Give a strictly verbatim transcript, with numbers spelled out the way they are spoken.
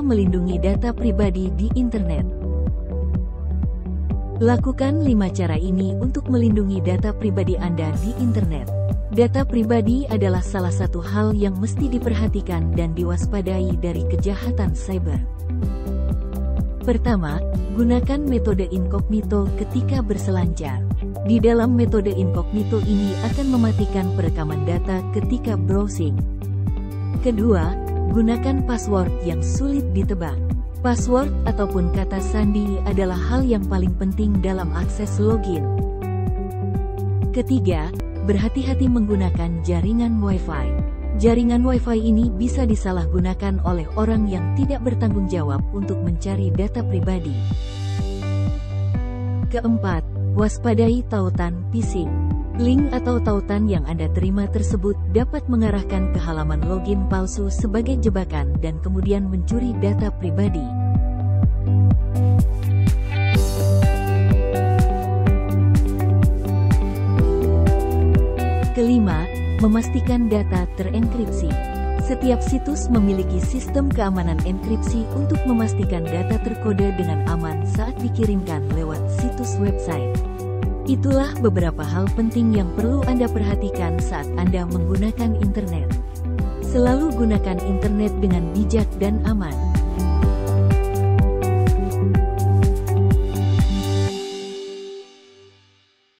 Cara melindungi data pribadi di internet. Lakukan lima cara ini untuk melindungi data pribadi Anda di internet. Data pribadi adalah salah satu hal yang mesti diperhatikan dan diwaspadai dari kejahatan cyber. Pertama, gunakan metode incognito ketika berselancar. Di dalam metode incognito ini akan mematikan perekaman data ketika browsing. Kedua, gunakan password yang sulit ditebak. Password ataupun kata sandi adalah hal yang paling penting dalam akses login. Ketiga, berhati-hati menggunakan jaringan Wi-Fi. Jaringan Wi-Fi ini bisa disalahgunakan oleh orang yang tidak bertanggung jawab untuk mencari data pribadi. Keempat, waspadai tautan phishing. Link atau tautan yang Anda terima tersebut dapat mengarahkan ke halaman login palsu sebagai jebakan dan kemudian mencuri data pribadi. Kelima, memastikan data terenkripsi. Setiap situs memiliki sistem keamanan enkripsi untuk memastikan data terkode dengan aman saat dikirimkan lewat situs website. Itulah beberapa hal penting yang perlu Anda perhatikan saat Anda menggunakan internet. Selalu gunakan internet dengan bijak dan aman.